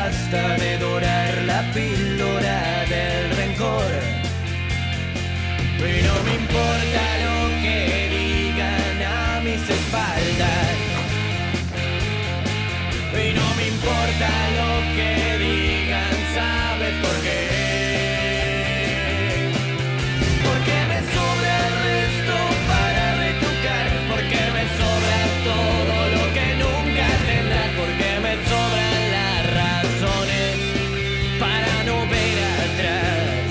basta de dorar la píldora del rencor. Y no me importa lo que digan a mis espaldas. Y no me importa lo que digan, ¿sabes por qué? Porque me sobra el resto para retocar. Porque me sobra todo lo que nunca tendrás. Porque me sobran las razones para no ver atrás.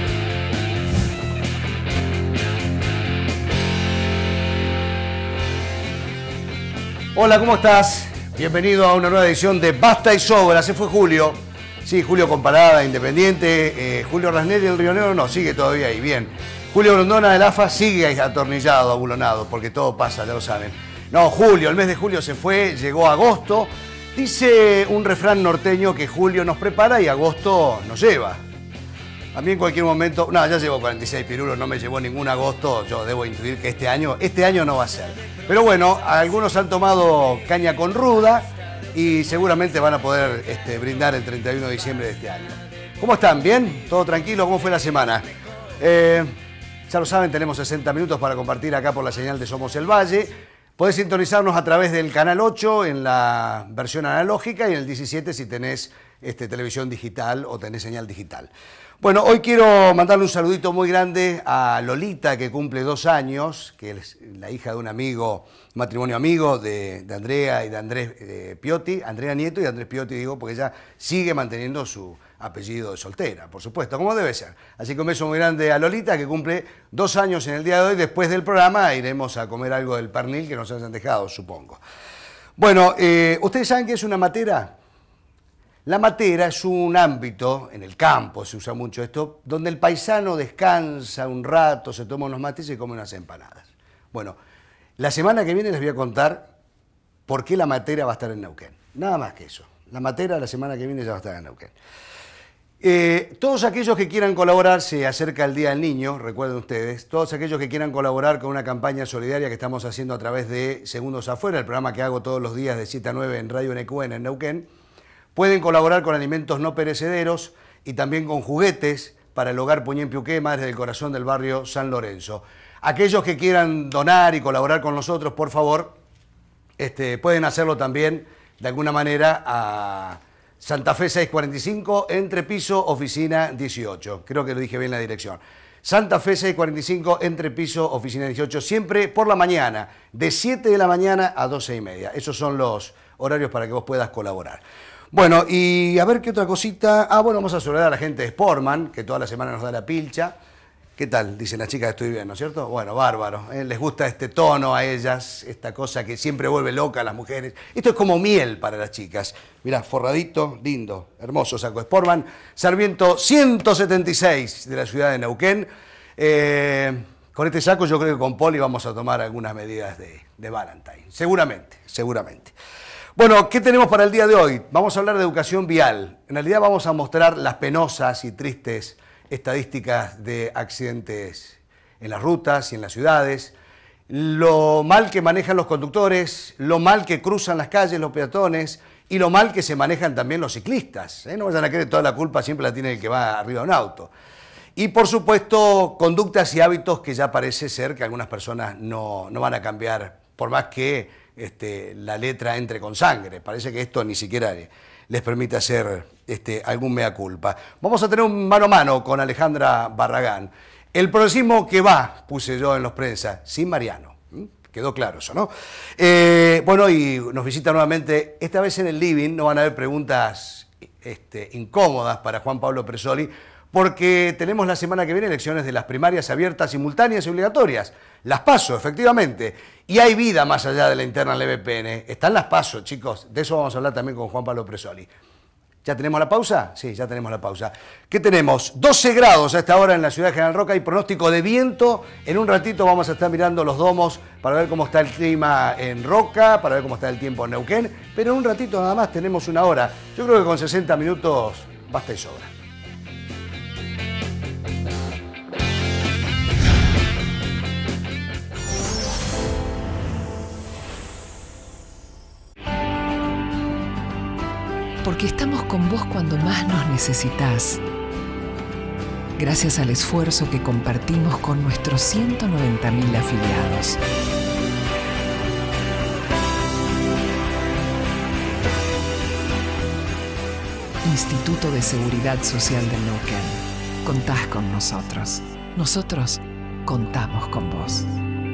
Hola, ¿cómo estás? Bienvenido a una nueva edición de Basta y Sobra. Se fue Julio. Sí, Julio con parada, Independiente. Julio Rasnelli, el Rionero, no, sigue todavía ahí, bien. Julio Grondona del AFA sigue atornillado, abulonado, porque todo pasa, ya lo saben. No, Julio, el mes de julio se fue, llegó agosto. Dice un refrán norteño que julio nos prepara y agosto nos lleva. A mí en cualquier momento, no, ya llevo 46 pirulos, no me llevó ningún agosto. Yo debo intuir que este año no va a ser. Pero bueno, algunos han tomado caña con ruda y seguramente van a poder brindar el 31 de diciembre de este año. ¿Cómo están? ¿Bien? ¿Todo tranquilo? ¿Cómo fue la semana? Ya lo saben, tenemos 60 minutos para compartir acá por la señal de Somos el Valle. Podés sintonizarnos a través del canal 8 en la versión analógica y en el 17 si tenés televisión digital o tenés señal digital. Bueno, hoy quiero mandarle un saludito muy grande a Lolita, que cumple 2 años, que es la hija de un amigo, un matrimonio amigo de Andrea y de Andrés Piotti, Andrea Nieto y Andrés Piotti, digo, porque ella sigue manteniendo su apellido de soltera, por supuesto, como debe ser. Así que un beso muy grande a Lolita, que cumple 2 años en el día de hoy. Después del programa iremos a comer algo del pernil que nos hayan dejado, supongo. Bueno, ¿ustedes saben qué es una matera? La matera es un ámbito, en el campo se usa mucho esto, donde el paisano descansa un rato, se toma unos mates y se come unas empanadas. Bueno, la semana que viene les voy a contar por qué la matera va a estar en Neuquén. Nada más que eso. La matera la semana que viene ya va a estar en Neuquén. Todos aquellos que quieran colaborar, se acerca el Día del Niño, recuerden ustedes, todos aquellos que quieran colaborar con una campaña solidaria que estamos haciendo a través de Segundos Afuera, el programa que hago todos los días de 7 a 9 en Radio NQN en Neuquén, pueden colaborar con alimentos no perecederos y también con juguetes para el Hogar Puñén-Piuqué, Madres del Corazón del barrio San Lorenzo. Aquellos que quieran donar y colaborar con nosotros, por favor, pueden hacerlo también de alguna manera a Santa Fe 645, Entrepiso, Oficina 18. Creo que lo dije bien la dirección. Santa Fe 645, Entrepiso, Oficina 18, siempre por la mañana, de 7 de la mañana a 12:30. Esos son los horarios para que vos puedas colaborar. Bueno, y a ver qué otra cosita. Bueno, vamos a saludar a la gente de Sportman, que toda la semana nos da la pilcha. ¿Qué tal? Dicen las chicas, estoy bien, ¿no es cierto? Bueno, bárbaro. Les gusta este tono a ellas, esta cosa que siempre vuelve loca a las mujeres. Esto es como miel para las chicas. Mirá, forradito, lindo, hermoso saco Sportman. Sarmiento 176 de la ciudad de Neuquén. Con este saco yo creo que con Poli vamos a tomar algunas medidas de Valentine. Seguramente, seguramente. Bueno, ¿qué tenemos para el día de hoy? Vamos a hablar de educación vial. En realidad vamos a mostrar las penosas y tristes estadísticas de accidentes en las rutas y en las ciudades, lo mal que manejan los conductores, lo mal que cruzan las calles los peatones y lo mal que se manejan también los ciclistas. No vayan a creer que toda la culpa siempre la tiene el que va arriba de un auto. Y por supuesto, conductas y hábitos que ya parece ser que algunas personas no van a cambiar, por más que la letra entre con sangre. Parece que esto ni siquiera les permite hacer algún mea culpa. Vamos a tener un mano a mano con Alejandra Barragán. El progresismo que va, puse yo en los prensa, sin Mariano. Quedó claro eso, ¿no? Bueno, y nos visita nuevamente, esta vez en el living. No van a haber preguntas incómodas para Juan Pablo Presoli, porque tenemos la semana que viene elecciones de las primarias abiertas, simultáneas y obligatorias. Las PASO, efectivamente. Y hay vida más allá de la interna del EBPN. Están las PASO, chicos. De eso vamos a hablar también con Juan Pablo Presoli. ¿Ya tenemos la pausa? Sí, ya tenemos la pausa. ¿Qué tenemos? 12 grados a esta hora en la ciudad de General Roca y pronóstico de viento. En un ratito vamos a estar mirando los domos para ver cómo está el clima en Roca, para ver cómo está el tiempo en Neuquén. Pero en un ratito nada más tenemos una hora. Yo creo que con 60 minutos basta y sobra. porque estamos con vos cuando más nos necesitas. Gracias al esfuerzo que compartimos con nuestros 190.000 afiliados. Instituto de Seguridad Social del Neuquén. Contás con nosotros. Nosotros contamos con vos.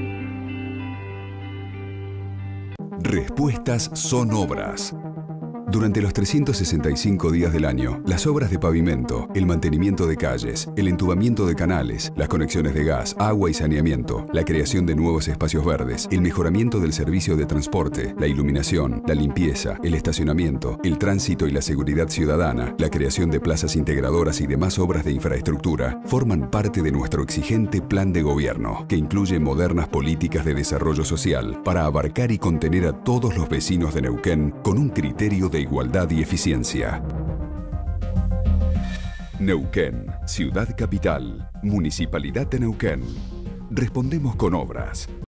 Respuestas son obras. Durante los 365 días del año, las obras de pavimento, el mantenimiento de calles, el entubamiento de canales, las conexiones de gas, agua y saneamiento, la creación de nuevos espacios verdes, el mejoramiento del servicio de transporte, la iluminación, la limpieza, el estacionamiento, el tránsito y la seguridad ciudadana, la creación de plazas integradoras y demás obras de infraestructura, forman parte de nuestro exigente plan de gobierno, que incluye modernas políticas de desarrollo social para abarcar y contener a todos los vecinos de Neuquén con un criterio de igualdad y eficiencia. Neuquén, Ciudad Capital, Municipalidad de Neuquén. Respondemos con obras.